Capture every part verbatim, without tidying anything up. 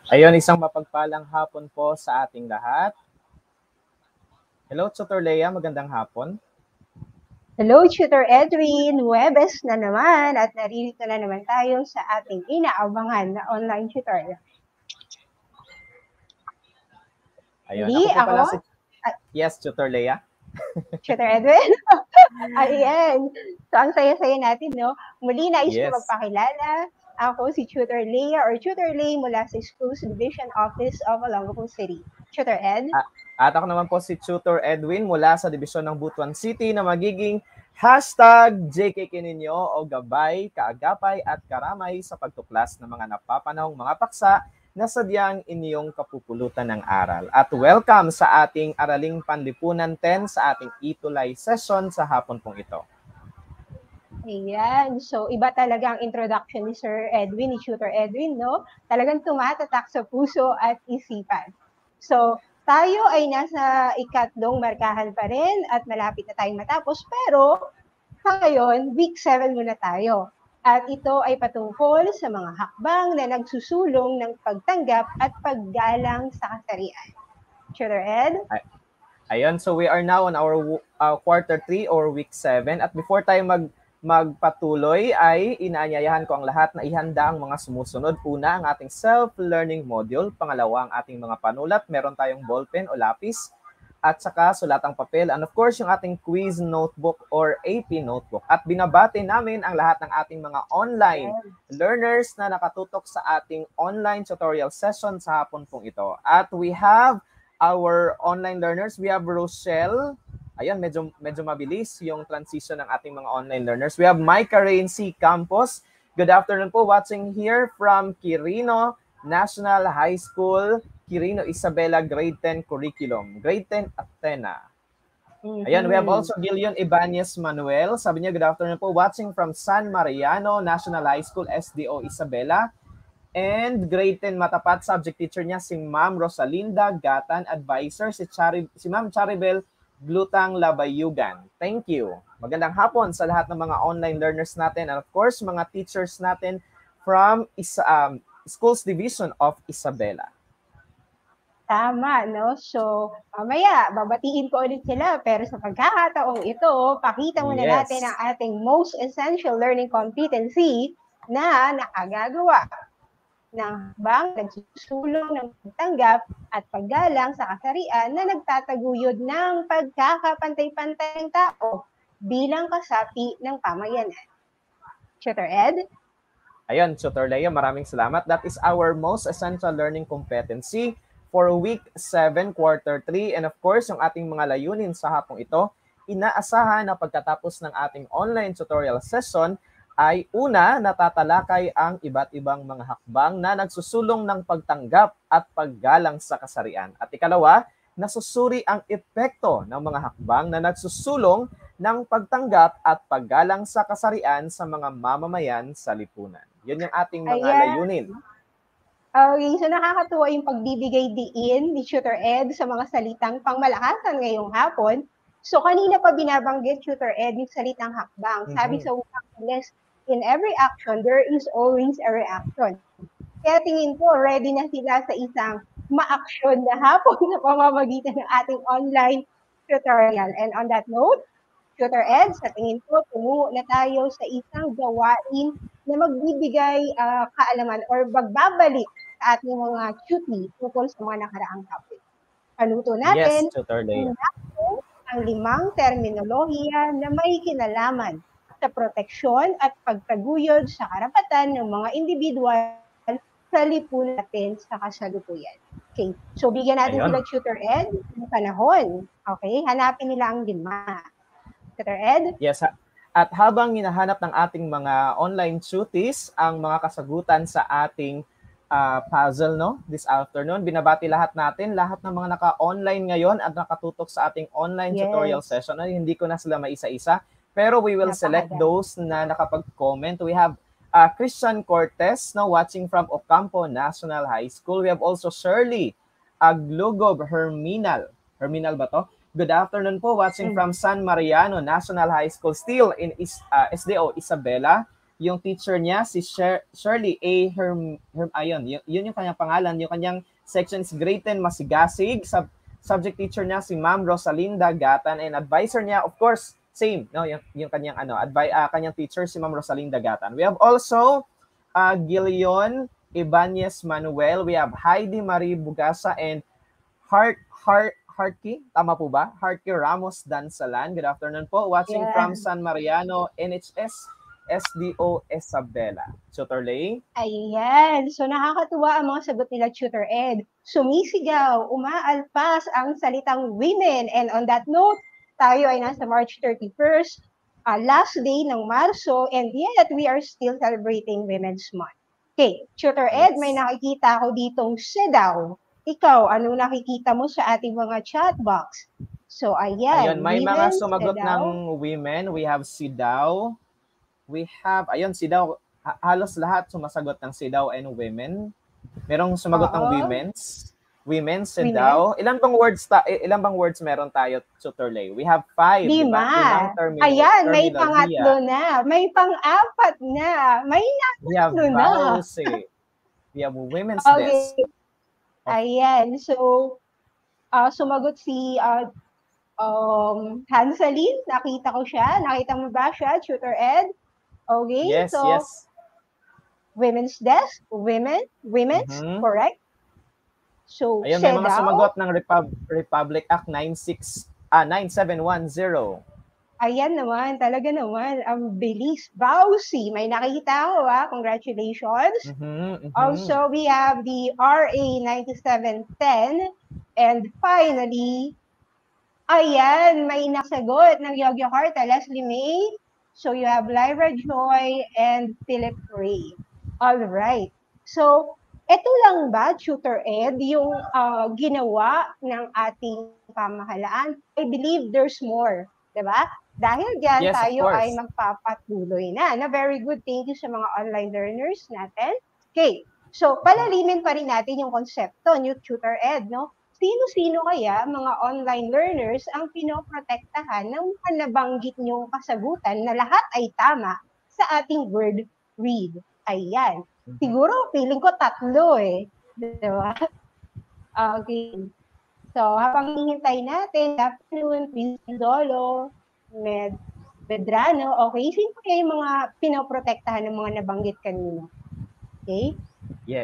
Ayun, isang mapagpalang hapon po sa ating lahat. Hello, Tutor Leia. Magandang hapon. Hello, Tutor Edwin. Webes na naman at naririto na naman tayo sa ating inaabangan na online tutorial. Ayun, Hindi, ako po pala ako? si... Yes, Tutor Leia. Tutor Edwin? Ayan. So, ang saya-saya natin, no? Muli nais Yes. ko magpakilala. Ako si Tutor Leia or Tutor Lei mula sa Schools Division Office of Olongapo City. Tutor Ed? At ako naman po si Tutor Edwin mula sa Dibisyon ng Butuan City na magiging hashtag J K K ninyo o gabay, kaagapay at karamay sa pagtuklas ng mga napapanahong mga paksa na sadyang inyong kapupulutan ng aral. At welcome sa ating Araling Panlipunan ten sa ating e-tulay session sa hapon pong ito. Ayan. So, iba talaga ang introduction ni Sir Edwin, ni Tutor Edwin, no? Talagang tumatatak sa puso at isipan. So, tayo ay nasa ikatlong markahan pa rin at malapit na tayong matapos. Pero, ngayon, week seven muna tayo. At ito ay patungkol sa mga hakbang na nagsusulong ng pagtanggap at paggalang sa kasarian. Tutor Ed? Ayun, so we are now on our uh, quarter three or week seven. At before tayo mag magpatuloy ay inaanyayahan ko ang lahat na ihanda ang mga sumusunod. Una, ang ating self-learning module. Pangalawa, ang ating mga panulat. Meron tayong ballpen o lapis. At saka sulatang papel. And of course, yung ating quiz notebook or A P notebook. At binabati namin ang lahat ng ating mga online learners na nakatutok sa ating online tutorial session sa hapon pong ito. At we have our online learners. We have Rochelle. Ayan, medyo, medyo mabilis yung transition ng ating mga online learners. We have Micah Rain C. Campos. Good afternoon po, watching here from Quirino National High School, Quirino Isabela Grade ten Curriculum. Grade ten Athena. Ayan, we have also Gillian Ibanez Manuel. Sabi niya, good afternoon po, watching from San Mariano National High School, S D O Isabela. And grade ten matapat, subject teacher niya si Ma'am Rosalinda Gatan, advisor si, Chari, si Ma'am Charibel Glutang Labayugan. Thank you. Magandang hapon sa lahat ng mga online learners natin and of course, mga teachers natin from Isa, um, Schools Division of Isabela. Tama, no? So, mamaya, babatiin ko ulit sila. Pero sa pagkakataong ito, pakita muna Yes. natin ang ating most essential learning competency na nakagagawa ng bang nagsusulong ng pagtanggap at paggalang sa kasarian na nagtataguyod ng pagkakapantay-pantay ng tao bilang kasapi ng pamayanan. Tutor Ed? Ayun, Tutor Leia, maraming salamat. That is our most essential learning competency for week seven, quarter three. And of course, yung ating mga layunin sa hapong ito, inaasahan na pagkatapos ng ating online tutorial session, ay una, natatalakay ang iba't ibang mga hakbang na nagsusulong ng pagtanggap at paggalang sa kasarian. At ikalawa, nasusuri ang epekto ng mga hakbang na nagsusulong ng pagtanggap at paggalang sa kasarian sa mga mamamayan sa lipunan. Yun yung ating mga Ayan. layunin. Okay, so nakakatuwa yung pagbibigay diin ni Tutor Ed sa mga salitang pangmalakasan ngayong hapon. So kanina pa binabanggit, Tutor Ed, yung salitang hakbang. Sabi Mm-hmm. sa Wikang Ingles, in every action, there is always a reaction. Kaya tingin ko, ready na sila sa isang ma-action na hapon sa pamamagitan ng ating online tutorial. And on that note, Tutor Ed, sa tingin ko, tumungo na tayo sa isang gawain na magbibigay uh, kaalaman or magbabalik sa ating mga cutie tungkol sa mga nakaraang topic. Panuto natin Yes, Tutor Leia. ang limang terminolohiya na may kinalaman sa proteksyon at pagtaguyod sa karapatan ng mga individual sa lipunan natin sa kasalukuyan. Okay, so bigyan natin Ayun. sila Tutor Ed ng panahon. Okay, hanapin nila ang lima. Tutor Ed? Yes, at habang hinahanap ng ating mga online tuties ang mga kasagutan sa ating uh, puzzle no this afternoon, binabati lahat natin, lahat ng mga naka-online ngayon at nakatutok sa ating online Yes. tutorial session. Ay, hindi ko na sila maisa-isa, pero we will select Napakaganda. those na nakapag-comment. We have uh, Christian Cortez no, watching from Ocampo National High School. We have also Shirley Aglugob Herminal. Herminal ba to? Good afternoon po, watching from San Mariano National High School, still in uh, S D O Isabela. yung teacher niya, si Sher- Shirley A. Herm, Herm ayun, yun, yun yung kanyang pangalan. Yung kanyang section is Grade ten Masigasig. Sub, subject teacher niya si Ma'am Rosalinda Gatan, and advisor niya, of course, same, no, yung, yung kanyang ano, advi uh, kanyang teacher si Ma'am Rosalinda Gatan. We have also uh, Gilion Ibanez Manuel. We have Heidi Marie Bugasa and Heart Heart Heartki, tama po ba? Heartki Ramos Dansalan. Good afternoon po. Watching Yeah. from San Mariano, N H S S D O Isabela. Tutor Lay? Ayan. So nakakatuwa ang mga sagot nila, Tutor Ed. Sumisigaw, umaalpas ang salitang women. And on that note, tayo ay nasa March thirty-first, uh, last day ng Marso, and yet we are still celebrating Women's Month. Okay, Tutor Ed, Yes. may nakikita ako ditong sidaw. Ikaw, anong nakikita mo sa ating mga chat box? So, ayan. Ayun, may mga women, sumagot sidaw. ng women. We have Sidaw. We have, ayun, Sidaw. Ha- halos lahat sumasagot ng Sidaw and women. Merong sumagot ng Oo. women's. Women, Sidaw. Ilan bang words ta ilan bang words meron tayo, Tutor Lay? We have five, di ba? Lima. Limang termino- Ayan, may terminolohiya. pangatlo na. May pang-apat na. May We have natatlo na. Vowsy. We have Women's Okay. Desk. Ayan. So, uh, sumagot si uh, um, Hanselin. Nakita ko siya. Nakita mo ba siya, Tutor Ed? Okay. Yes, so, yes. Women's Desk, women, women's, Mhm. correct? So, Ayun, may mga Sedaw. sumagot ng Repub- Republic Act ninety-six, ah, nine seven one zero. Ayan naman, talaga naman, ang bilis. Vowsy, may nakita ako ha, congratulations. Mhm, mhm. Also, we have the R A ninety-seven ten, and finally, ayan, may nasagot ng Yogyakarta, Leslie May. So, you have Lyra Joy and Philip Ray. All right. So, ito lang ba, Tutor Ed, yung uh, ginawa ng ating pamahalaan? I believe there's more, di ba? Dahil dyan, Yes, of tayo course. ay magpapatuloy na. Na very good, thank you sa mga online learners natin. Okay, so palalimin pa rin natin yung konsepto, new Tutor Ed, no? Sino-sino kaya mga online learners ang pinoprotektahan ng mga nabanggit niyong kasagutan na lahat ay tama sa ating word read? Ayan. Siguro, feeling ko tatlo eh. Diba? Okay. So, habang hihintay natin, good afternoon, Prince Dolo, Med Medrano, okay, sino kaya yung mga pinoprotektahan ng mga nabanggit kanina? Okay? Yeah.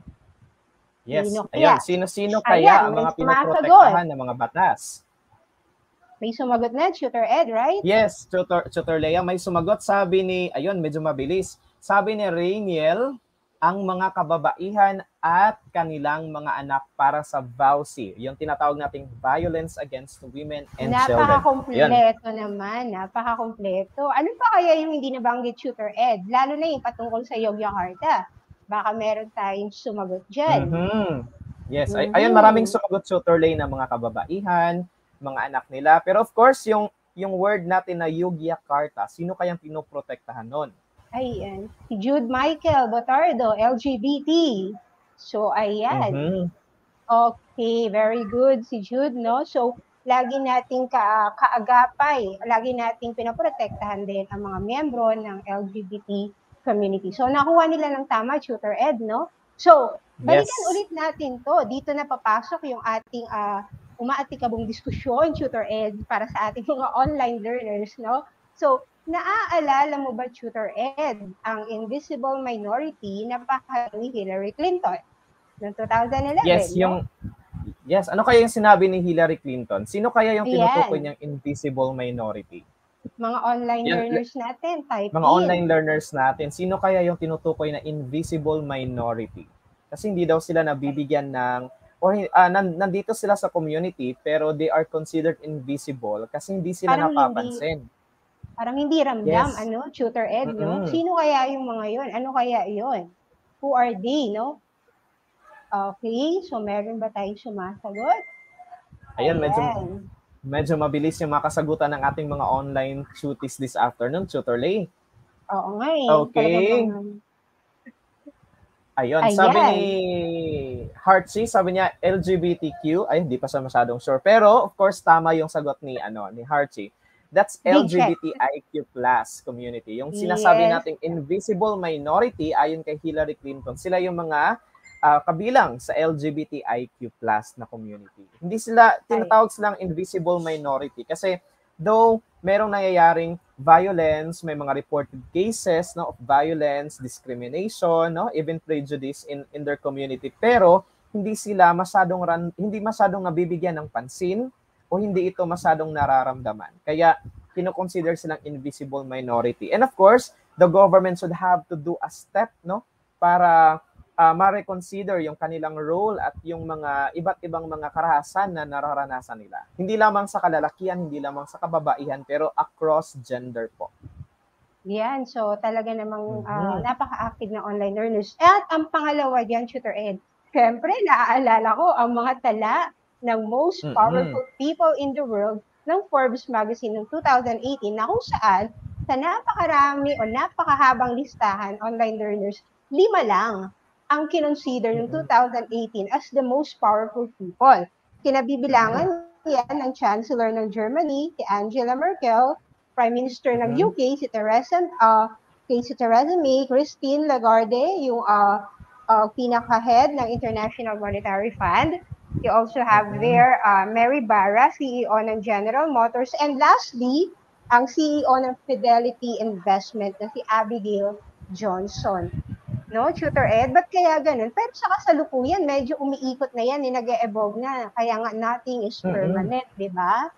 Yes. Sino Ayun, kaya? sino-sino kaya Ayan, ang may mga sumasagot. pinoprotektahan ng mga batas? May sumagot na, Tutor Ed, right? Yes, Tutor, Tutor Lea, may sumagot. Sabi ni, ayun, medyo mabilis. Sabi ni Rainiel, ang mga kababaihan at kanilang mga anak para sa Vowsy, yung tinatawag nating violence against women and children. Napaka-kompleto naman, napaka-kompleto. Ano pa kaya yung hindi nabanggit, Tutor Ed? Lalo na yung patungkol sa Yogyakarta. Baka meron tayong sumagot dyan. Mm-hmm. Yes, ay, Mhm. ayun, maraming sumagot, Tutor Lea, ng mga kababaihan, mga anak nila. Pero of course, yung yung word natin na Yogyakarta, sino kayang pinoprotektahan nun? Ayan. Si Jude Michael Botardo, L G B T. So, ayan. Mhm. Okay, very good si Jude, no? So, lagi nating ka kaagapay, lagi nating pinoprotektahan din ang mga miyembro ng L G B T community. So, nakuha nila ng tama, Tutor Ed, no? So, balikan Yes. ulit natin to. Dito na papasok yung ating uh, umaatikabong diskusyon, Tutor Ed, para sa ating mga online learners, no? So, naaalala mo ba, Tutor Ed, ang invisible minority na pahayag ni Hillary Clinton noong two thousand eleven? Yes, no? yung Yes, ano kaya yung sinabi ni Hillary Clinton? Sino kaya yung tinutukoy Ayan. niyang invisible minority? Mga online Yan, learners natin, type Mga in. online learners natin, sino kaya yung tinutukoy na invisible minority? Kasi hindi daw sila nabibigyan ng, or uh, nandito sila sa community, pero they are considered invisible kasi hindi sila Parang napapansin. Hindi, parang hindi ramdam, Yes. ano, Tutor Ed, no? Mm-mm. Sino kaya yung mga yon? Ano kaya yon? Who are they, no? Okay, so meron ba tayong sumasagot? Ayan, medyo, Ayan. medyo mabilis yung mga kasagutan ng ating mga online cuties this afternoon, Tutor Lay. Oo nga eh. Okay. Talagang- Ayun, Ayan. sabi ni Heartsy, sabi niya L G B T Q. Ay, hindi pa siya masyadong sure. Pero, of course, tama yung sagot ni, ano, ni Heartsy. That's Big check. L G B T I Q plus community. Yung sinasabi Yes. nating invisible minority, ayon kay Hillary Clinton, sila yung mga uh, kabilang sa L G B T I Q plus na community. Hindi sila, tinatawag silang invisible minority kasi though merong nangyayaring violence, may mga reported cases no, of violence, discrimination, no, even prejudice in, in their community, pero hindi sila masyadong ran, hindi masyadong nabibigyan ng pansin o hindi ito masyadong nararamdaman. Kaya kino-consider silang invisible minority. And of course, the government should have to do a step no para uh, ma-reconsider yung kanilang role at yung mga iba't ibang mga karahasan na nararanasan nila. Hindi lamang sa kalalakihan, hindi lamang sa kababaihan, pero across gender po. Yan, so talaga namang uh, napaka-active ng online learners. At ang pangalawa diyan, Tutor Ed, syempre, naaalala ko ang mga tala ng most powerful mm-hmm. people in the world ng Forbes magazine noong two thousand eighteen na kung saan sa napakarami o napakahabang listahan online learners, lima lang ang kinonsider noong two thousand eighteen as the most powerful people. Kinabibilangan yan ng Chancellor ng Germany, si Angela Merkel, Prime Minister ng U K, si Theresa, uh, si Theresa May, Christine Lagarde, yung uh, uh, pinaka-head ng International Monetary Fund. You also have there uh, Mary Barra, C E O ng General Motors. And lastly, ang C E O ng Fidelity Investment na si Abigail Johnson. No, Tutor Ed? Ba't kaya ganun? Pero sa kasalukuyan, medyo umiikot na yan, eh, nag-e-evolve na. Kaya nga, nothing is permanent, mm-hmm. di ba?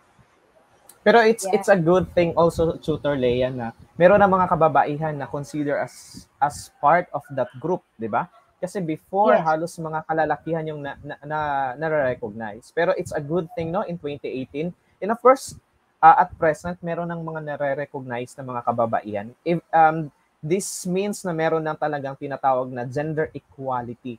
Pero it's yeah. it's a good thing also, Tutor Leia, na meron na mga kababaihan na consider as as part of that group, di ba? Kasi before, yes. halos mga kalalakihan yung na, na, na, na-recognize. Pero it's a good thing, no, in twenty eighteen. And of course, uh, at present, meron ng mga nare-recognize na mga kababaihan. If, um, this means na meron na talagang tinatawag na gender equality.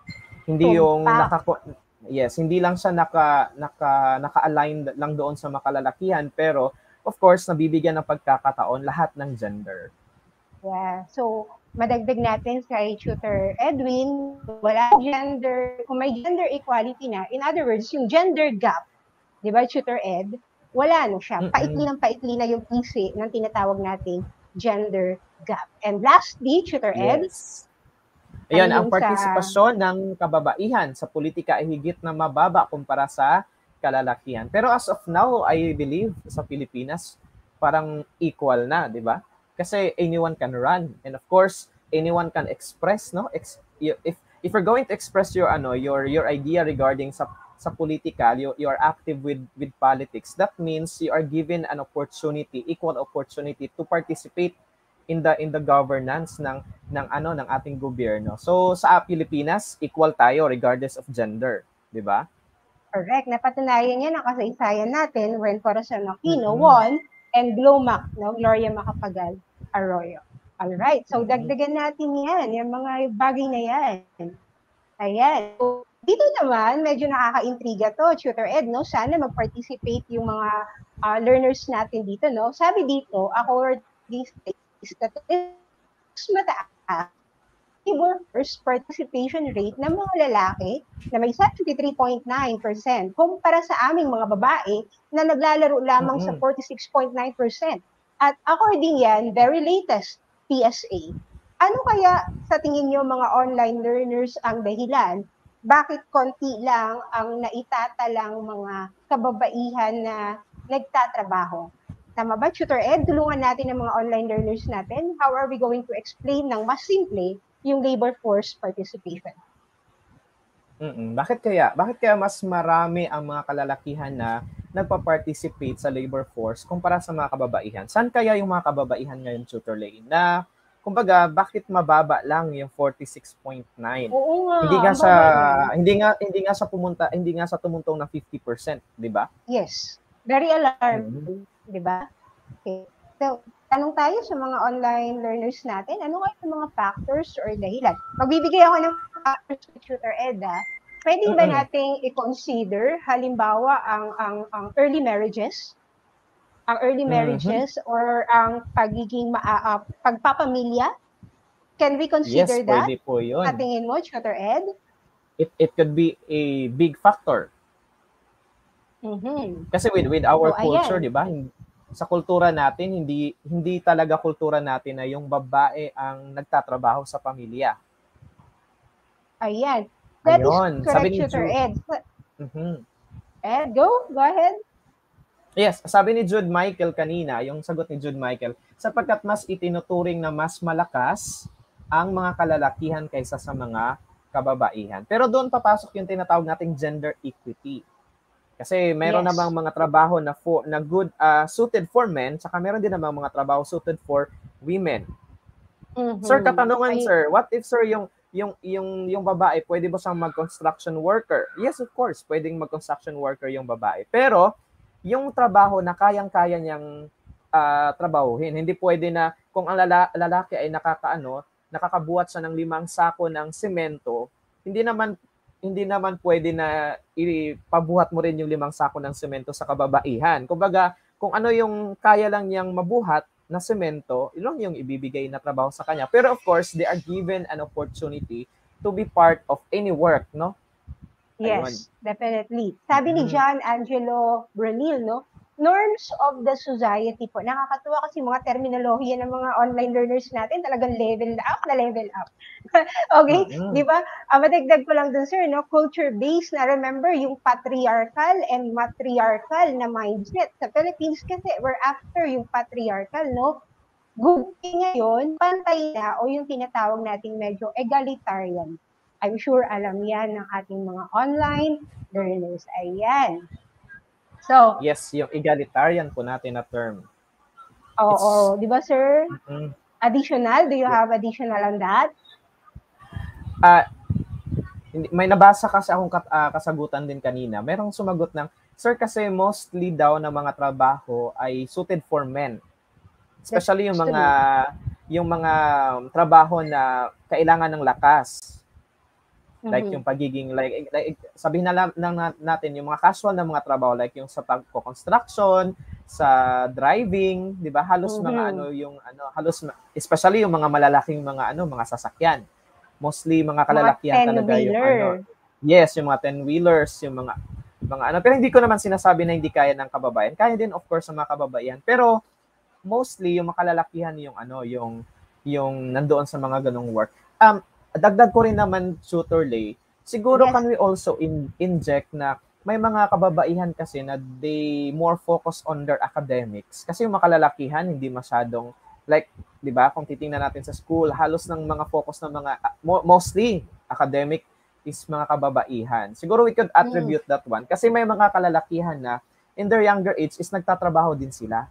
Hindi yung nakako... Yes, hindi lang siya naka, naka, naka-align lang doon sa makalalakihan, pero of course, nabibigyan ng pagkakataon lahat ng gender. Yeah, so madagdag natin kay Tutor Edwin, wala gender, kung may gender equality na, in other words, yung gender gap, di ba, Tutor Ed, wala na siya. Mm-mm. Paikli ng paikli na yung isi ng tinatawag nating gender gap. And lastly, Tutor Ed, yes. Ayan, ang partisipasyon sa... ng kababaihan sa politika ay higit na mababa kumpara sa kalalakihan. Pero as of now, I believe sa Pilipinas, parang equal na, di ba? Kasi anyone can run. And of course, anyone can express, no? Ex- if if you're going to express your ano, your your idea regarding sa sa politika, you, you are active with with politics. That means you are given an opportunity, equal opportunity to participate in the in the governance ng ng ano ng ating gobyerno. So sa Pilipinas, equal tayo regardless of gender, 'di ba? Correct. Napatunayan yan ang kasaysayan natin when Corazon Aquino mm-hmm. won and Glomac, no, Gloria Macapagal Arroyo. All right. So mm-hmm. dagdagan natin 'yan, yung mga bagay na 'yan. Ayan. So, dito naman medyo nakaka-intriga to, Tutor Ed, no? Sana mag-participate yung mga uh, learners natin dito, no? Sabi dito, according statistics mataas yung workers participation rate ng mga lalaki na may seventy-three point nine percent kumpara sa aming mga babae na naglalaro lamang mm-hmm. sa forty-six point nine percent. At according yan, very latest P S A. Ano kaya sa tingin nyo mga online learners ang dahilan? Bakit konti lang ang naitatalang mga kababaihan na nagtatrabaho? Tama ba, Tutor Ed? Tulungan natin ang mga online learners natin. How are we going to explain ng mas simple yung labor force participation? Mm-mm. Bakit kaya? Bakit kaya mas marami ang mga kalalakihan na nagpa-participate sa labor force kumpara sa mga kababaihan? Saan kaya yung mga kababaihan ngayon, Tutor Lane? Na, kumbaga, bakit mababa lang yung forty-six point nine? Oo nga. Hindi nga sa hindi nga hindi nga sa pumunta, hindi nga sa tumuntong na fifty percent, 'di ba? Yes. Very alarming. Mm-hmm. Di ba? Okay. So, tanong tayo sa mga online learners natin, ano nga yung mga factors or dahilan? Magbibigay ako ng factors sa Tutor Ed, ha? Pwede ba nating i-consider, halimbawa, ang, ang, ang early marriages, ang early marriages mm-hmm. or ang pagiging maa, uh, pagpapamilya? Can we consider yes, that? Yes, pwede po yun. Sa tingin mo, Tutor Ed? It, it could be a big factor. Mm-hmm. Kasi with with our so, culture, di ba? sa kultura natin, hindi hindi talaga kultura natin na yung babae ang nagtatrabaho sa pamilya. Ayan. That Ayun, is sabi correct, ni Tutor Jude. Ed. Mhm. Ed, go. Go ahead. Yes, sabi ni Jude Michael kanina, yung sagot ni Jude Michael, sapagkat mas itinuturing na mas malakas ang mga kalalakihan kaysa sa mga kababaihan. Pero doon papasok yung tinatawag nating gender equity. Kasi meron Yes. namang mga trabaho na for, na good uh, suited for men, saka meron din namang mga trabaho suited for women. Mhm. Sir, katanungan Ay- sir, what if sir yung yung yung yung babae pwede ba siyang mag-construction worker? Yes, of course, pwedeng mag-construction worker yung babae. Pero yung trabaho na kayang-kaya niyang uh, trabahuhin, hindi pwede na kung ang lala, lalaki ay nakakaano, nakakabuhat siya ng limang sako ng semento, hindi naman hindi naman pwede na ipabuhat mo rin yung limang sako ng semento sa kababaihan. Kumbaga, kung ano yung kaya lang niyang mabuhat na semento, ilang yung ibibigay na trabaho sa kanya. Pero of course, they are given an opportunity to be part of any work, no? Yes, Ayun. definitely. Sabi ni Mhm. John Angelo Brunil, no? Norms of the society po. Nakakatuwa kasi mga terminolohiya ng mga online learners natin talagang level up na level up. Okay? Mhm. Di ba? Uh, madagdag ko lang dun, sir, no? Culture-based na remember yung patriarchal and matriarchal na mindset. Sa Philippines kasi, we're after yung patriarchal, no? Good thing ngayon, pantay na o yung tinatawag nating medyo egalitarian. I'm sure alam yan ng ating mga online learners. Ayan. So, Yes, yung egalitarian po natin na term. oo, di ba, sir? Mhm. Additional, do you have additional on that? Ah, hindi- may nabasa kasi akong kat- ah, kasagutan din kanina. Merong sumagot ng, sir, kasi mostly daw na mga trabaho ay suited for men. Especially yung That's mga true. yung mga trabaho na kailangan ng lakas. Like Mhm. yung pagiging like, like sabihin na lang na natin yung mga casual na mga trabaho like yung sa pagko-construction, sa driving, 'di ba? Halos mga Mhm. ano yung ano, halos especially yung mga malalaking mga ano, mga sasakyan. Mostly mga Mga kalalakihan talaga yung ano. ten-wheeler. Yes, yung mga ten-wheelers, yung mga mga ano, pero hindi ko naman sinasabi na hindi kaya ng kababayan. Kaya din of course ng mga kababaihan. Pero mostly yung makalalakihan yung ano, yung yung nandoon sa mga ganong work. Um dagdag ko rin naman, Tutor Lay, siguro Yes. can we also in, inject na may mga kababaihan kasi na they more focus on their academics. Kasi yung makalalakihan, hindi masyadong, like, di ba, kung titingnan natin sa school, halos ng mga focus ng mga, uh, mostly academic is mga kababaihan. Siguro we could attribute that one. Kasi may mga kalalakihan na in their younger age is nagtatrabaho din sila.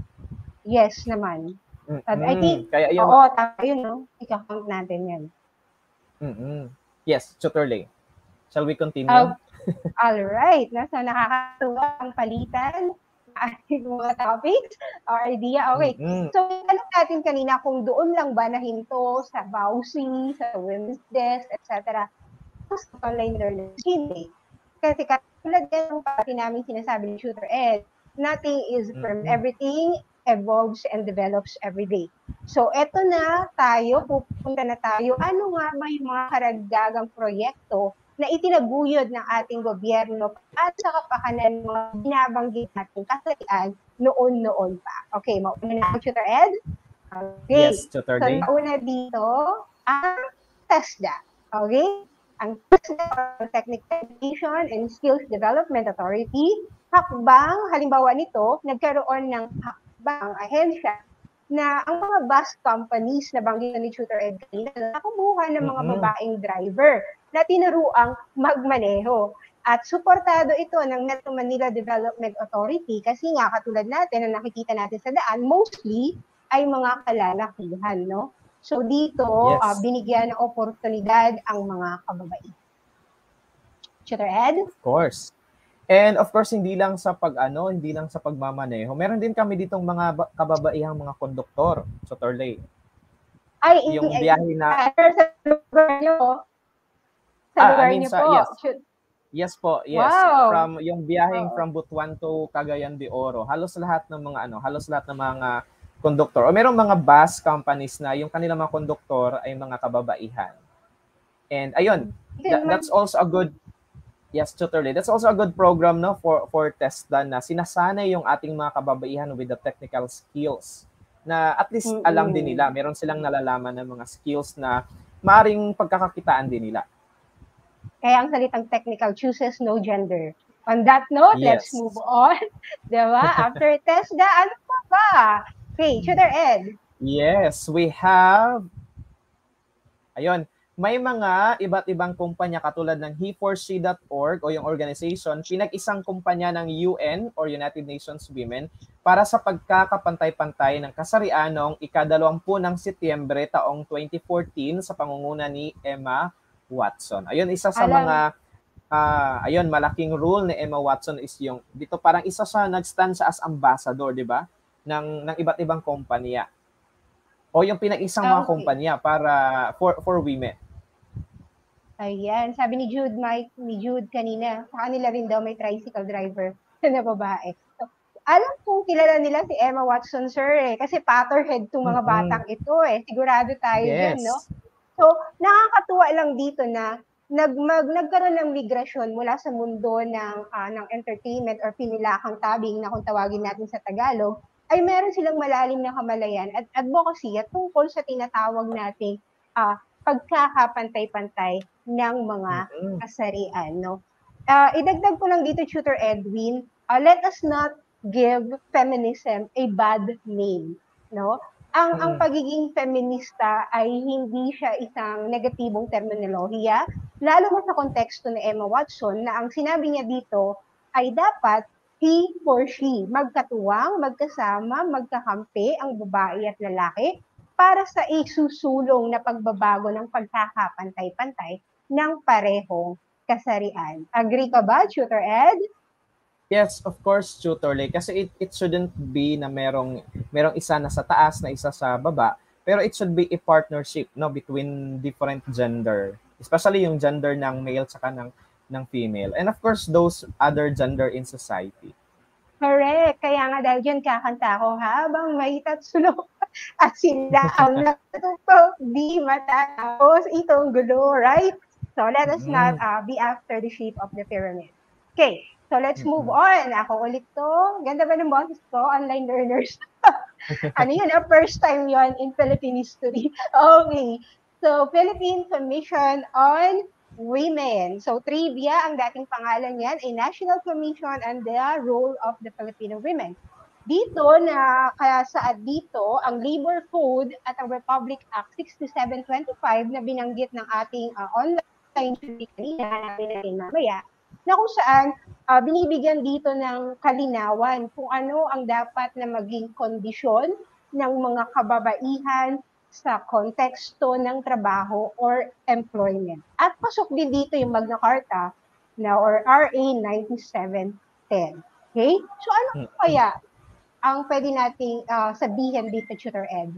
Yes naman. Mm-hmm. I think, Kaya yung, oo, tayo, no? Ika-count natin yan. Mm-hmm. Yes, Tutor Lay. Shall we continue? Uh, all right. No? So, nakakatuwa ang palitan ng ating mga topics or idea. Okay. Mm-hmm. So, tanong natin kanina kung doon lang ba nahinto sa Bausi, sa Women's Desk, et cetera sa online learning. Hindi. Kasi katulad yan ng pati namin sinasabi ni Tutor Ed, nothing is from Mm-hmm. everything evolves and develops every day. So, eto na tayo, pupunta na tayo. Ano nga ba yung mga karagdagang proyekto na itinaguyod ng ating gobyerno at sa kapakanan ng mga binabanggit natin kasalian noon-noon pa. Okay, mauna na ang Tutor Ed? Okay. Yes, Tutor So, Lay. nauna dito ang TESDA. Okay? Ang TESDA, Technical Education and Skills Development Authority, hakbang, halimbawa nito, nagkaroon ng hakbang ahensya na ang mga bus companies na banggit ni Tutor Ed kanina, nakabuha ng mga babaeng driver na tinuruang magmaneho. At suportado ito ng Metro Manila Development Authority kasi nga katulad natin na nakikita natin sa daan, mostly ay mga kalalakihan, no? So dito, yes. uh, binigyan ng oportunidad ang mga kababaihan. Tutor Ed? Of course. And of course, hindi lang sa pag-ano, hindi lang sa pagmamaneho. Meron din kami ditong mga kababaihang mga konduktor, Tutor Lay. Ay, yung ay, biyahe na... Sa lugar niyo po? Sa ah, lugar I mean, niyo sa, po? Yes. Yes po, yes. Wow. From yung biyaheng oh. from Butuan to Cagayan de Oro, halos lahat ng mga ano, halos lahat ng mga konduktor. O merong mga bus companies na yung kanilang mga konduktor ay mga kababaihan. And ayun, that, that's also a good Yes, totally. That's also a good program, no, for for TESDA na sinasanay yung ating mga kababaihan with the technical skills na at least alam din Mm-mm. nila. Meron silang nalalaman ng mga skills na maring pagkakakitaan din nila. Kaya ang salitang technical chooses no gender. On that note, let's move Yes. on. Diba? After TESDA, ano pa ba? Okay, Tutor Ed. Yes, we have ayun, may mga iba't ibang kumpanya katulad ng he four she dot org o yung organization, pinag-isang kumpanya ng U N or United Nations Women para sa pagkakapantay-pantay ng kasarian noong ikadalawampu ng Setyembre taong twenty fourteen sa pangunguna ni Emma Watson. Ayun, isa sa Alam, mga ah, ayun, malaking rule ni Emma Watson is yung dito parang isa siya nag-stand siya as ambassador, di ba? Ng ng iba't ibang kumpanya. O yung pinag-isang mga okay. kumpanya para for for women. Ayan, sabi ni Jude, Mike, ni Jude kanina, sa kanila rin daw may tricycle driver na babae. So, alam kong kilala nila si Emma Watson, sir, eh, kasi Potterhead tong mga Mm-mm. batang ito, eh. Sigurado tayo dyan, no? Yes. So, nakakatuwa lang dito na nag, mag, nagkaroon ng migrasyon mula sa mundo ng, uh, ng entertainment or pinilakang tabing na kung tawagin natin sa Tagalog, ay meron silang malalim na kamalayan at advocacy at tungkol sa tinatawag nating uh, pagkakapantay-pantay ng mga Mm-mm. kasarian, no? Uh, idagdag ko lang dito, Tutor Edwin, uh, let us not give feminism a bad name, no? Ang ang Mm-mm. pagiging feminista ay hindi siya isang negatibong terminolohiya, lalo na sa konteksto ni Emma Watson na ang sinabi niya dito ay dapat he for she, magkatuwang, magkasama, magkakampi ang babae at lalaki para sa isusulong na pagbabago ng pagkakapantay-pantay ng parehong kasarian. Agree ka ba, Tutor Ed? Yes, of course, tutor Lee. Kasi it, it shouldn't be na merong merong isa na sa taas na isa sa baba, pero it should be a partnership, no, between different gender, especially yung gender ng male tsaka ng ng female, and of course those other gender in society. Correct. Kaya nga dahil dyan kakanta ako habang may tatsulok at sila ang natutupok, di matapos itong gulo, right? So let us not Mm-mm. uh, be after the shape of the pyramid. Okay, so let's move Mm-mm. on. Ako ulit to. Ganda ba ng boses ko? Online learners. Ano yun? Uh, first time yon in Philippine history. Okay. So, Philippine Commission on Women. So, trivia, ang dating pangalan yan ay National Commission on the Role of the Filipino Women. Dito, na kaya sa dito, ang Labor Code at ang Republic Act sixty-seven twenty-five na binanggit ng ating uh, online kanina, natin natin mamaya, na kung saan uh, binibigyan dito ng kalinawan kung ano ang dapat na maging kondisyon ng mga kababaihan sa konteksto ng trabaho or employment. At pasok din dito yung Magna Carta na or R A ninety-seven ten. Okay? So ano kaya ang pwede nating uh, sabihin dito, Tutor Ed?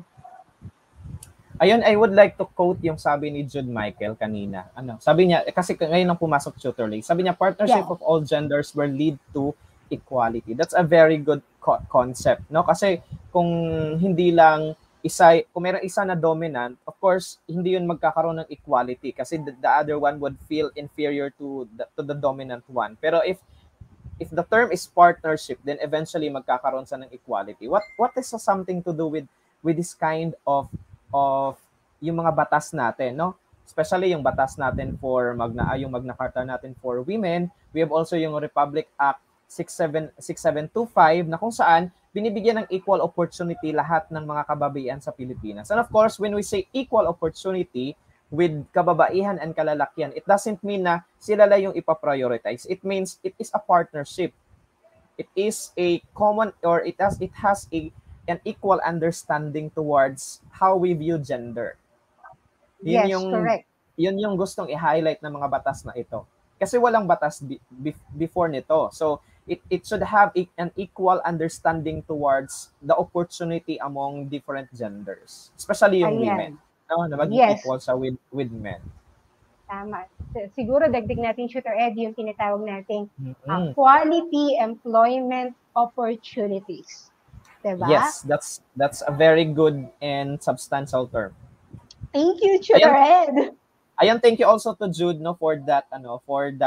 Ayun, I would like to quote yung sabi ni Jude Michael kanina. Ano, sabi niya, kasi ngayon nang pumasok tutor Lee, sabi niya, partnership Yeah. of all genders will lead to equality. That's a very good co- concept, no? Kasi kung hindi lang isa, kung meron isa na dominant, of course, hindi yun magkakaroon ng equality kasi the, the other one would feel inferior to the, to the dominant one. Pero if if the term is partnership, then eventually magkakaroon sa ng equality. What what is something to do with with this kind of of yung mga batas natin, no? Especially yung batas natin for Magna, yung Magna Carta natin for women. We have also yung Republic Act sixty-seven twenty-five na kung saan binibigyan ng equal opportunity lahat ng mga kababaihan sa Pilipinas. And of course, when we say equal opportunity with kababaihan and kalalakihan, it doesn't mean na sila lang yung ipaprioritize. It means it is a partnership. It is a common or it has it has a an equal understanding towards how we view gender. Yun Yes, yung correct. yun yung gustong i-highlight ng mga batas na ito. Kasi walang batas be, be, before nito. So it it should have a, an equal understanding towards the opportunity among different genders, especially yung women. Ayan. No, na maging Yes, equal sa with with men. tama. Siguro dagdag natin, Tutor Ed, yung tinatawag nating uh, Mm-hmm. quality employment opportunities. Diba? Yes, that's that's a very good and substantial term. Thank you, Tutor Ayan, Ed. ayan, thank you also to Jude no for that ano for that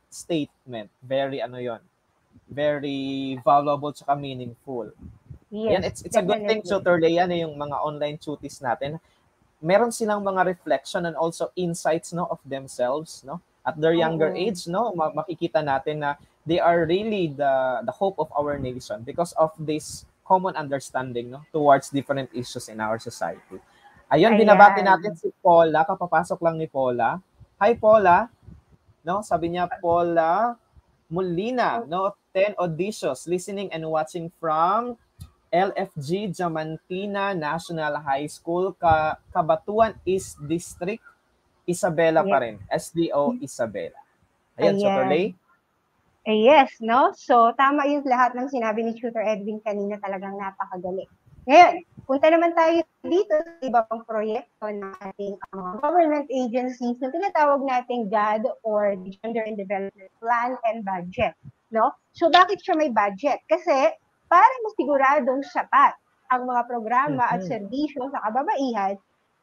statement. Very ano yon, very valuable tsaka meaningful. Yes, Ayan, it's, it's a good thing, definitely. Tutor Leia, na yung mga online tuties natin, meron silang mga reflection and also insights, no, of themselves, no, at their younger Oo. age, no, ma- makikita natin na they are really the the hope of our nation because of this common understanding, no, towards different issues in our society. Ayun, binabati natin Ayan. si Paula, kapapasok lang ni Paula. Hi Paula, no, sabi niya Paula Molina, no, ten auditions, listening and watching from L F G Diamantina National High School, Ka Cabatuan East District, Isabela pa Yeah. rin. S D O Isabela. Ayan, Tutor Lay. Ayan. Eh, yes, no? So, tama yung lahat ng sinabi ni Tutor Edwin kanina, talagang napakagaling. Ngayon, punta naman tayo dito sa iba pang proyekto ng ating uh, government agencies na tinatawag nating G A D or the Gender and Development Plan and Budget, no? So, bakit siya may budget? Kasi, para masiguradong sapat ang mga programa at Mhm. serbisyo sa kababaihan,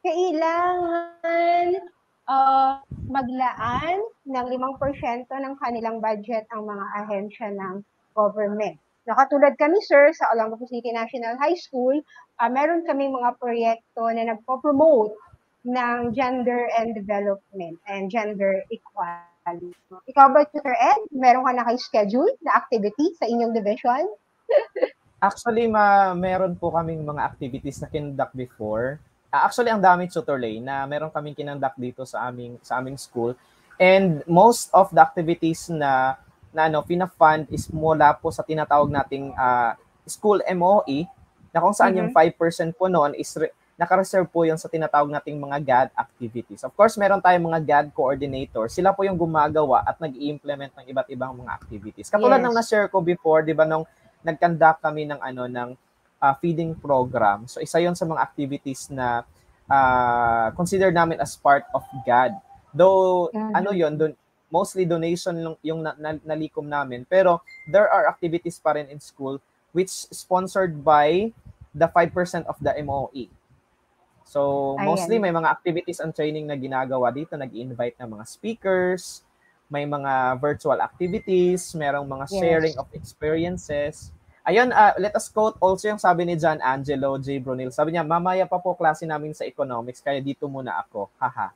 kailangan uh, maglaan ng limang porsyento ng kanilang budget ang mga ahensya ng government. Nakatulad kami, sir, sa Olongapo City National High School, uh, meron kami mga proyekto na nagpo-promote ng gender and development and gender equality. Ikaw ba, Tutor Ed, meron ka na kayo schedule na activity sa inyong division? Actually, ma meron po kaming mga activities na kinonduct before. Uh, actually, ang dami, Tutor Lay, na meron kaming kinonduct dito sa aming sa aming school. And most of the activities na na ano, pina-fund is mula po sa tinatawag nating uh, school M O E, na kung saan mm-hmm. yung five percent po noon is re- naka-reserve po yun sa tinatawag nating mga G A D activities. Of course, meron tayong mga G A D coordinator. Sila po yung gumagawa at nag-i-implement ng iba't ibang mga activities. Katulad yes. ng na-share ko before, di ba, nung nag-conduct kami ng ano ng uh, feeding program. So isa 'yon sa mga activities na uh, consider namin as part of G A D. Though mm-hmm. ano 'yon, don, mostly donation yung, yung na, na, nalikom namin, pero there are activities pa rin in school which sponsored by the five percent of the M O E. So mostly Ayan. May mga activities and training na ginagawa dito, nag-i-invite ng mga speakers, may mga virtual activities, merong mga sharing yes. of experiences. Ayun, uh, let us quote also yung sabi ni John Angelo J. Brunel. Sabi niya, mamaya pa po klase namin sa economics, kaya dito muna ako. Haha.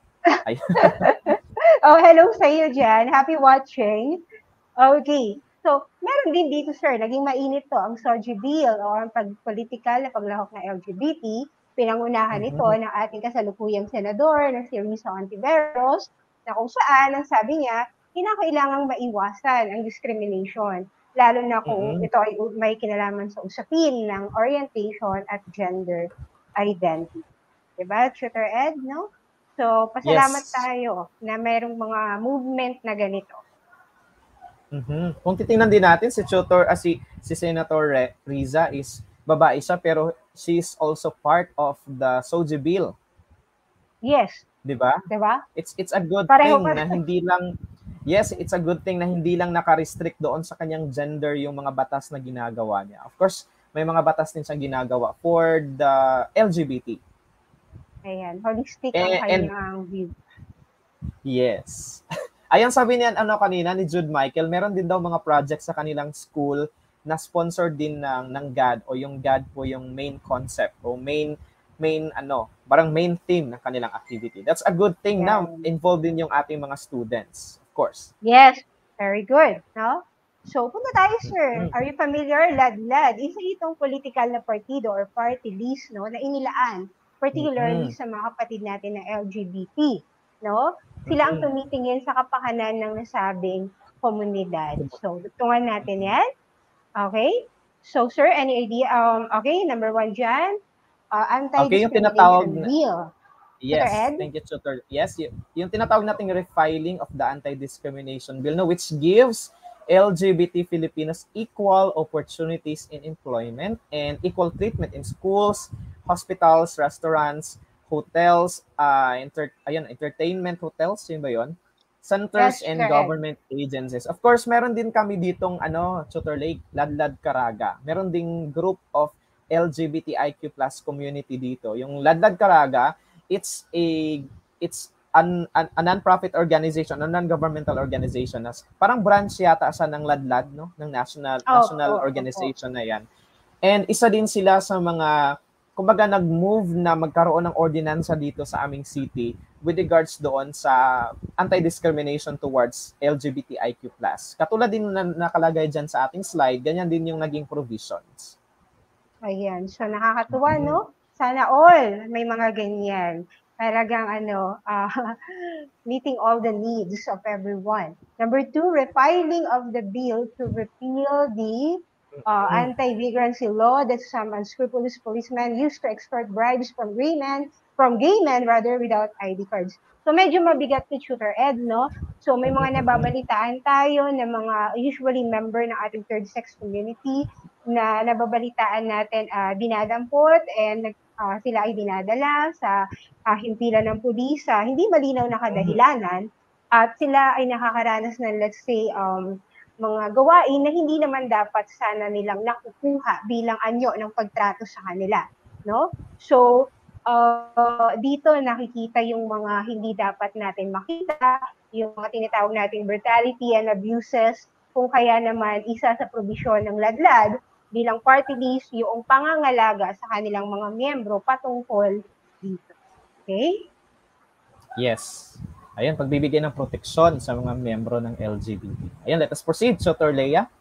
Oh, hello sa iyo, Jan. Happy watching. Okay. So, meron din dito, sir, naging mainit to ang S O G I Bill o ang pag-political na paglahok ng L G B T. Pinangunahan mm-hmm. ito ng ating kasalukuyang senador na si Risa Ontiveros, na kung saan, ang sabi niya, kinakailangang maiwasan ang discrimination, lalo na kung mm-hmm. ito ay may kinalaman sa usapin ng orientation at gender identity. Diba, Tutor Ed, no? So, pasalamat yes. tayo na mayroong mga movement na ganito. Mm-hmm. Kung titingnan din natin, si Tutor, uh, si, si Senator Riza is babae siya, pero she is also part of the S O G I Bill. Yes. Diba? Diba? It's, it's a good Pareho thing pa. na hindi lang, yes, it's a good thing na hindi lang naka-restrict doon sa kanyang gender yung mga batas na ginagawa niya. Of course, may mga batas din siyang ginagawa for the L G B T. Ayan, holistic ang kanyang view. Yes. Ayan, sabi niyan ano kanina ni Jude Michael, meron din daw mga projects sa kanilang school na sponsored din ng ng G A D, o yung G A D po yung main concept o main main ano, parang main theme ng kanilang activity. That's a good thing yeah. na involved din yung ating mga students, of course. Yes, very good, no? So, punta tayo, sir. Mm-hmm. Are you familiar? Ladlad, isa itong political na partido or party list, no, na inilaan, particularly mm-hmm. sa mga kapatid natin na L G B T, no? Sila ang tumitingin sa kapakanan ng nasabing komunidad. So, dutungan natin yan. Okay? So, sir, any idea? Um, okay, number one dyan, uh, anti-discrimination okay, bill. Yes, thank you, Tutor. Yes, y- yung tinatawag nating refiling of the anti-discrimination bill, no, which gives L G B T Filipinos equal opportunities in employment and equal treatment in schools, hospitals, restaurants, hotels, uh, enter- ayun, entertainment hotels, yun ba yun? Centers yes, and correct. Government agencies. Of course, meron din kami ditong ano, Tutor Lake, Ladlad Caraga. Meron ding group of L G B T I Q plus community dito. Yung Ladlad Caraga, it's a it's an, an, a non-profit organization, a non-governmental organization, as parang branch yata sa ng LADLAD, no? Ng national Opo, national opo. organization na yan. And isa din sila sa mga, kumbaga, nag-move na magkaroon ng ordinansa dito sa aming city with regards doon sa anti-discrimination towards L G B T I Q plus. Katulad din na nakalagay dyan sa ating slide, ganyan din yung naging provisions. Ayan. So, nakakatuwa, Mhm. no? Sana all may mga ganyan. Talagang ano, uh, meeting all the needs of everyone. Number two, refiling of the bill to repeal the uh, Mhm. anti-vagrancy law that some unscrupulous policemen used to extort bribes from gay men, from gay men rather, without I D cards. So medyo mabigat ni Tutor Ed, no? So may mga Mhm. nababalitaan tayo na mga usually member ng ating third sex community na nababalitaan natin uh, dinadampot and uh, sila ay dinadala sa uh, himpilan ng pulis sa hindi malinaw na Mhm. kadahilanan at sila ay nakakaranas ng let's say um, mga gawain na hindi naman dapat sana nilang nakukuha bilang anyo ng pagtrato sa kanila, no? So, uh, dito nakikita yung mga hindi dapat natin makita, yung mga tinatawag nating brutality and abuses, kung kaya naman isa sa probisyon ng ladlad bilang party list yung pangangalaga sa kanilang mga miyembro patungkol dito. Okay? Yes. Ayan, pagbibigay ng proteksyon sa mga miyembro ng L G B T. Ayan, let us proceed, Tutor Leia.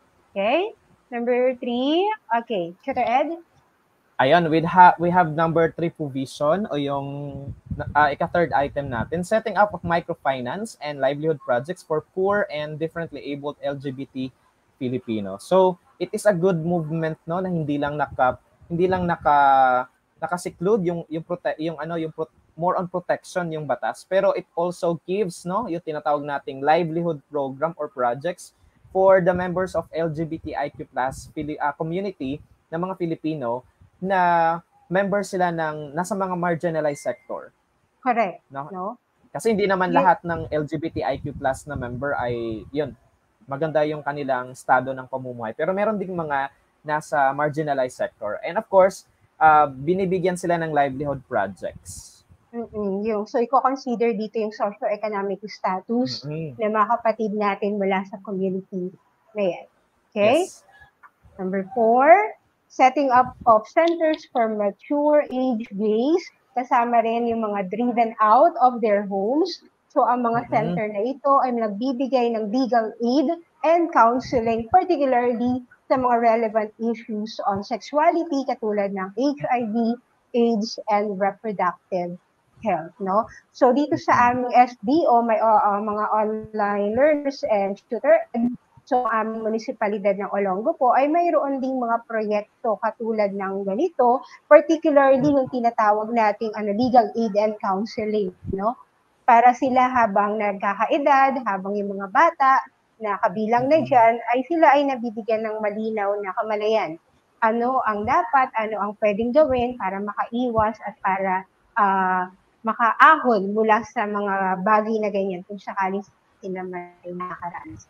Okay? Number three. Okay. Tutor Ed? Ayan, we, ha- we have number three provision o yung uh, ika-third item natin, setting up of microfinance and livelihood projects for poor and differently abled L G B T Filipinos. So, it is a good movement, no, na hindi lang naka hindi lang naka nakasiklude yung yung prote- yung ano yung pro- more on protection yung batas, pero it also gives, no, yung tinatawag nating livelihood program or projects for the members of L G B T I Q plus uh, community ng mga Filipino na member sila ng nasa mga marginalized sector, Correct. no? No? Kasi hindi naman You, lahat ng L G B T I Q plus na member ay yun, maganda yung kanilang estado ng pamumuhay. Pero meron ding mga nasa marginalized sector. And of course, uh, binibigyan sila ng livelihood projects. mm yung, so, i-consider dito yung socio-economic status Mm-hmm. ng mga kapatid natin mula sa community na yan. Okay? Yes. Number four, setting up of centers for mature age gays, kasama rin yung mga driven out of their homes. So, ang mga Mm-hmm. center na ito ay nagbibigay ng legal aid and counseling, particularly sa mga relevant issues on sexuality, katulad ng H I V, AIDS, and reproductive health, no? So, dito sa aming S D O, may uh, uh, mga online learners and tutor So, ang um, munisipalidad ng Olongo po ay mayroon ding mga proyekto katulad ng ganito, particularly yung tinatawag nating ano, legal aid and counseling, no? Para sila habang nagkakaedad, habang yung mga bata na kabilang na dyan, ay sila ay nabibigyan ng malinaw na kamalayan. Ano ang dapat, ano ang pwedeng gawin para makaiwas at para uh, makaahon mula sa mga bagay na ganyan kung sakaling sila may nakakaranas.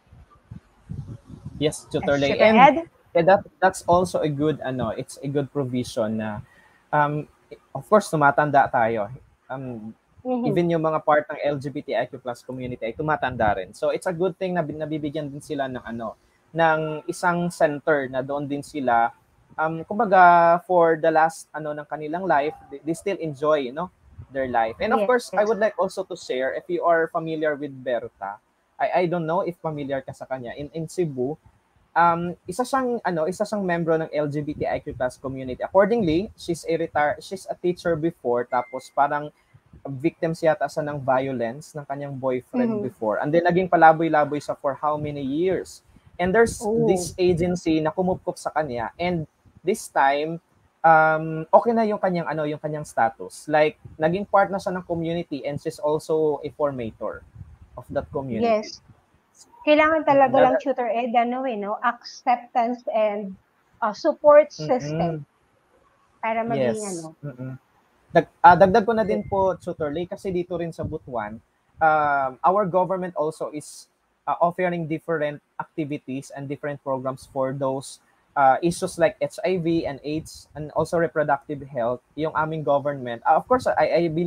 Yes, Tutor Lay. Tutor And Ed? yeah, that that's also a good ano, it's a good provision na um of course tumatanda tayo. Um Mm-hmm. even yung mga part ng L G B T I Q plus community ay tumatanda rin. So it's a good thing na nabibigyan din sila ng ano ng isang center na doon din sila um kumbaga for the last ano ng kanilang life, they, they still enjoy, you know, their life. And of Yes. course, I would like also to share if you are familiar with Berta. I I don't know if familiar ka sa kanya in in Cebu. Um, isa siyang ano, isa siyang membro ng L G B T I Q plus community. Accordingly, she's a retire, she's a teacher before, tapos parang victim siya yata sa ng violence ng kanyang boyfriend Mm-hmm. before. And then naging palaboy-laboy siya for how many years. And there's Oh. this agency na kumupkop sa kanya, and this time um okay na yung kanyang ano, yung kanyang status. Like naging part na siya ng community, and she's also a formator of that community. Yes. Kailangan talaga Mm-hmm. lang tutor ed, ano eh, no? Acceptance and uh, support system Mm-hmm. para maging Yes. ano. Mm-hmm. Dag, uh, dagdag ko na din po, Tutor Lee, kasi dito rin sa Butuan, um, our government also is uh, offering different activities and different programs for those uh, issues like H I V and AIDS and also reproductive health. Yung aming government, uh, of course, I, I believe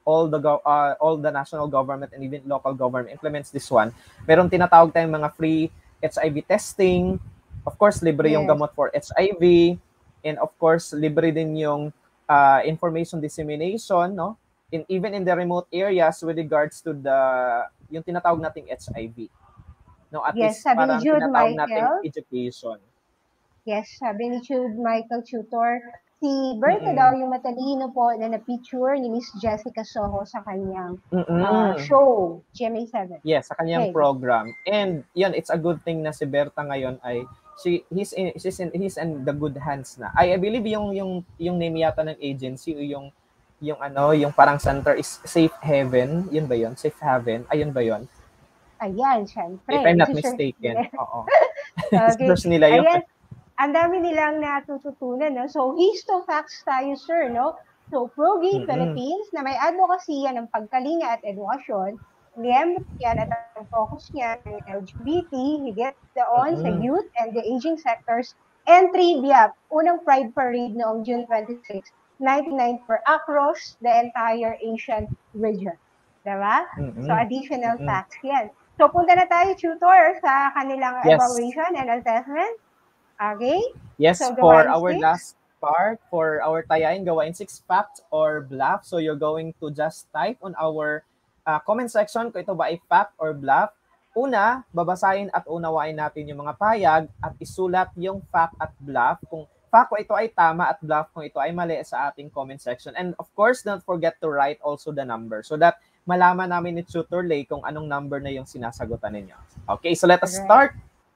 all the go- uh, all the national government and even local government implements this one. Meron tinatawag tayong mga free H I V testing. Of course, libre yung Yes. gamot for H I V. And of course, libre din yung uh, information dissemination, no? In, even in the remote areas with regards to the yung tinatawag nating H I V. No, at Yes, least sabi ni parang Jude tinatawag nating Michael, education. yes, sabi ni Jude Michael Tutor, si Berta Mm-mm. daw yung matalino po na na-picture ni Miss Jessica Soho sa kanyang uh, Mm-mm. show, G M A seven. Yes, sa kanyang Okay. program. And yun, it's a good thing na si Berta ngayon ay she he's in she's in he's in the good hands na. I, I believe yung yung yung name yata ng agency o yung yung ano, yung parang center is Safe Haven. Yun ba yun? Safe Haven. Ayun ba yun? Ayan, syempre. If I'm not Isi-search mistaken. nila. Oo. Okay. Search nila yun. Ayan, ang dami nilang natututunan, no? So, histo facts tayo, sir, no? So, Pro-Gay Mm-mm. Philippines, na may advocacy yan ng pagkalinga at edukasyon, miyembro yan at ang focus niya ng L G B T, higit doon sa Mm-mm. youth and the aging sectors, and trivia, unang Pride Parade noong June twenty-sixth, nineteen ninety-four, across the entire Asian region. Diba? Mm-mm. So, additional Mm-mm. facts yan. So, punta na tayo, tutor, sa kanilang Yes. evaluation and assessment. Okay? Yes, So, for gawain our six. last part, for our tayain, gawain six fact or bluff. So you're going to just type on our uh, comment section kung ito ba ay fact or bluff. Una, babasahin at unawain natin yung mga payag at isulat yung fact at bluff. Kung fact kung ito ay tama at bluff kung ito ay mali sa ating comment section. And of course, don't forget to write also the number so that malaman namin ni Tutor Lay kung anong number na yung sinasagutan ninyo. Okay, so let us start.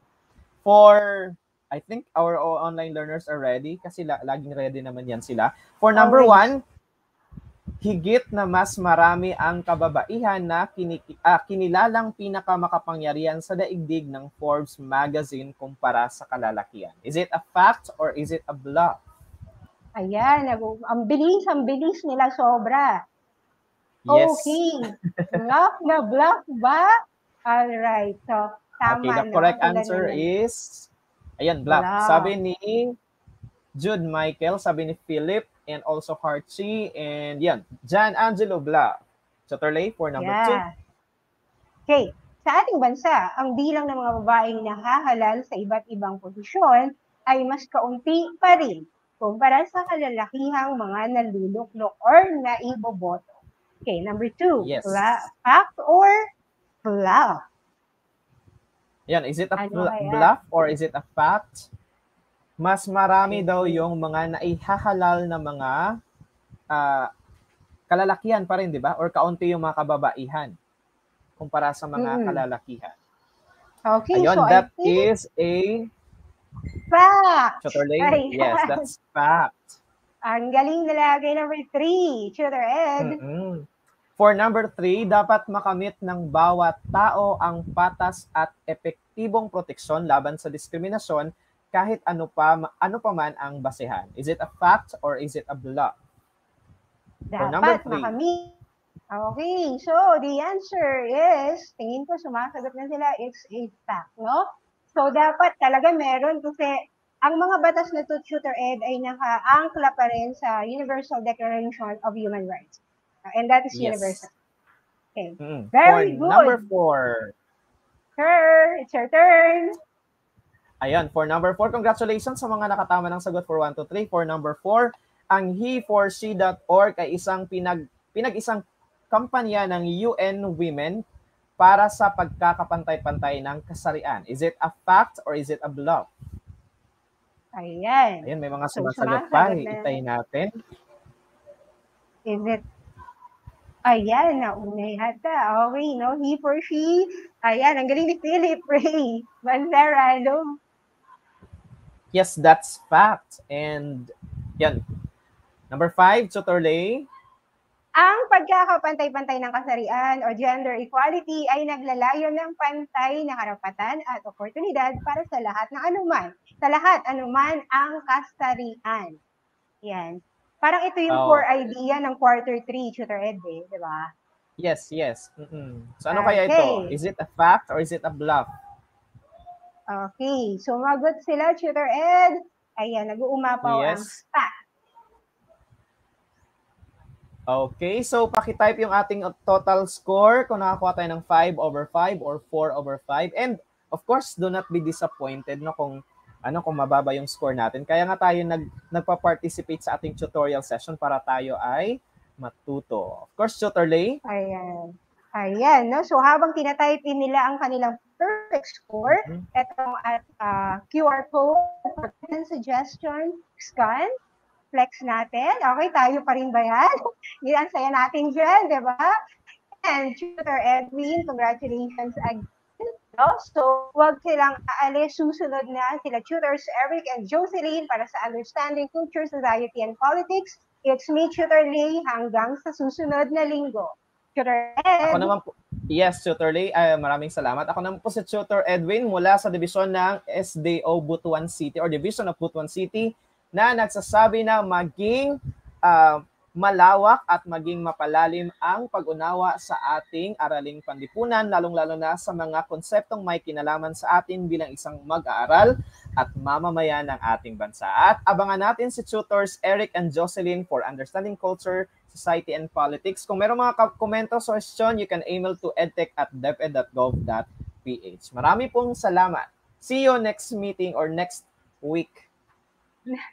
For I think our online learners are ready kasi la- laging ready naman yan sila. For number Always. one, higit na mas marami ang kababaihan na kiniki- ah, kinilalang pinakamakapangyarihan sa daigdig ng Forbes magazine kumpara sa kalalakihan. Is it a fact or is it a bluff? Ayan, ang bilis, ang bilis nila sobra. Yes. Okay. Bluff na bluff ba? Alright. So, tama, okay, the no? correct Tulad answer naman. is, ayan, bluff. Bluff. Sabi ni Jude Michael, sabi ni Philip, and also Harchi, and yan, Jan Angelo Bluff. Chaterley for number yeah. two. Okay. Sa ating bansa, ang bilang ng mga babaeng nahahalal sa iba't ibang posisyon ay mas kaunti pa rin kumpara sa kalalakihang mga naluluklok or naiboboto. Okay, number two. Yes. Fact or bluff? Yan, is it a Ano kaya? bluff or is it a fact? Mas marami daw yung mga naihahalal na mga uh, kalalakihan pa rin, di ba? Or kaunti yung mga kababaihan kumpara sa mga mm-hmm. kalalakihan. Okay, Ayun, so that I think is a fact. Chaterley? Yes, that's fact. Ang galing nilagay number three, Tutor Ed. Mm-mm. For number three, dapat makamit ng bawat tao ang patas at epektibong proteksyon laban sa diskriminasyon kahit ano pa ano pa man ang basehan. Is it a fact or is it a bluff? For number Dapat three. makamit. Okay, so the answer is, tingin ko sumasagot na sila, it's a fact, no? So dapat talaga meron kasi ang mga batas na to, Tutor Ed, ay naka-angkla pa rin sa Universal Declaration of Human Rights. And that is yes. universal. Okay. Mm-hmm. Very for good. Number four. Sir, it's your turn. Ayan, for number four, congratulations sa mga nakatama ng sagot for one, two, three. For number four, ang he for she dot org ay isang pinag, pinag-isang kampanya ng U N Women para sa pagkakapantay-pantay ng kasarian. Is it a fact or is it a bluff? Ayan. Ayan, may mga So, sumasagot pa. sumasagot na. Itay natin. Is it? Ayan, nauna yata. Okay, no? He for she. Ayan, ang galing ni Philip Ray Mancera, no? Yes, that's fact. And yan. Number five, Tutorley. Ang pagkakapantay-pantay ng kasarian o gender equality ay naglalayo ng pantay na karapatan at oportunidad para sa lahat ng anuman. Sa lahat, anuman ang kasarian. Yan. Parang ito yung oh. core idea ng quarter three, Tutor Ed, eh, di ba? Yes, yes. Mm-mm. So ano Okay. kaya ito? Is it a fact or is it a bluff? Okay. Sumagot sila, Tutor Ed. Ayan, nag-uumapaw yes. ang fact. Okay, so paki-type yung ating total score kung nakakuha tayo ng five over five or four over five. And of course, do not be disappointed no kung ano kung mababa yung score natin. Kaya nga tayo nag nagpa-participate sa ating tutorial session para tayo ay matuto. Of course, Tutor Lay. Ayan. Ayan, no? So habang tinatype in nila ang kanilang perfect score, Mhm. etong at uh, Q R code for suggestion, scan, flex natin. Okay, tayo pa rin ba yan? Yan, ang saya natin dyan, di ba? And Tutor Edwin, congratulations again. No? So, huwag silang aalis. Susunod na sila Tutors Eric and Jocelyn para sa Understanding Culture, Society, and Politics. It's me, Tutor Lee, hanggang sa susunod na linggo. Tutor Ako Ed. naman po, yes, Tutor Lay, ay, maraming salamat. Ako naman po si Tutor Edwin mula sa division ng S D O Butuan City or Division of Butuan City na nagsasabi na maging uh, malawak at maging mapalalim ang pag-unawa sa ating araling panlipunan, lalong-lalo na sa mga konseptong may kinalaman sa atin bilang isang mag-aaral at mamamayan ng ating bansa. At abangan natin si Tutors Eric and Jocelyn for Understanding Culture, Society, and Politics. Kung meron mga komento, suggestion, you can email to edtech at deped dot gov dot ph. Marami pong salamat. See you next meeting or next week.